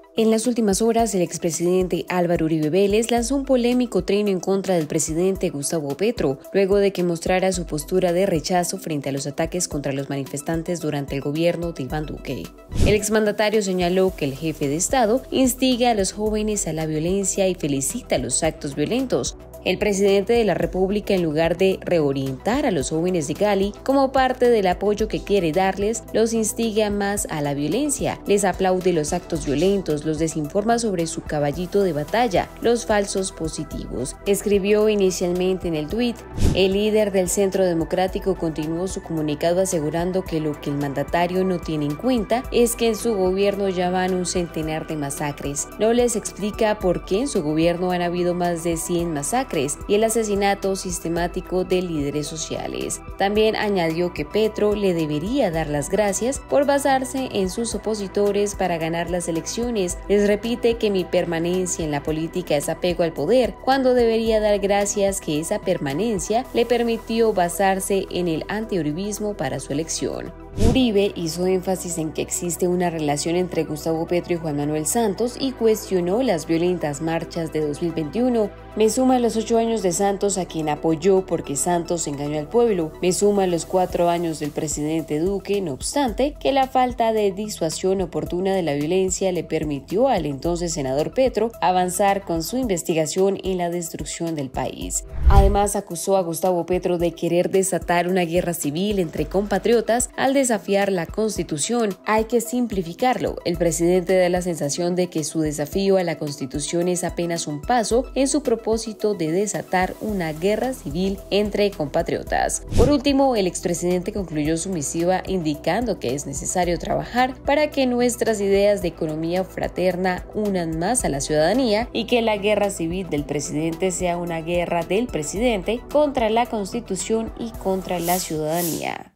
En las últimas horas, el expresidente Álvaro Uribe Vélez lanzó un polémico trino en contra del presidente Gustavo Petro, luego de que mostrara su postura de rechazo frente a los ataques contra los manifestantes durante el gobierno de Iván Duque. El exmandatario señaló que el jefe de Estado instiga a los jóvenes a la violencia y felicita los actos violentos. El presidente de la República, en lugar de reorientar a los jóvenes de Cali como parte del apoyo que quiere darles, los instiga más a la violencia, les aplaude los actos violentos, los desinforma sobre su caballito de batalla, los falsos positivos. Escribió inicialmente en el tuit. El líder del Centro Democrático continuó su comunicado asegurando que lo que el mandatario no tiene en cuenta es que en su gobierno ya van un centenar de masacres. No les explica por qué en su gobierno han habido más de 100 masacres y el asesinato sistemático de líderes sociales. También añadió que Petro le debería dar las gracias por basarse en sus opositores para ganar las elecciones. Les repite que mi permanencia en la política es apego al poder, cuando debería dar gracias que esa permanencia le permitió basarse en el antiuribismo para su elección. Uribe hizo énfasis en que existe una relación entre Gustavo Petro y Juan Manuel Santos y cuestionó las violentas marchas de 2021. Me suma a los 8 años de Santos, a quien apoyó porque Santos engañó al pueblo. Me suma a los 4 años del presidente Duque, no obstante que la falta de disuasión oportuna de la violencia le permitió al entonces senador Petro avanzar con su investigación en la destrucción del país. Además, acusó a Gustavo Petro de querer desatar una guerra civil entre compatriotas al desafiar la Constitución. Hay que simplificarlo. El presidente da la sensación de que su desafío a la Constitución es apenas un paso en su propósito de desatar una guerra civil entre compatriotas. Por último, el expresidente concluyó su misiva indicando que es necesario trabajar para que nuestras ideas de economía fraterna unan más a la ciudadanía y que la guerra civil del presidente sea una guerra del presidente contra la Constitución y contra la ciudadanía.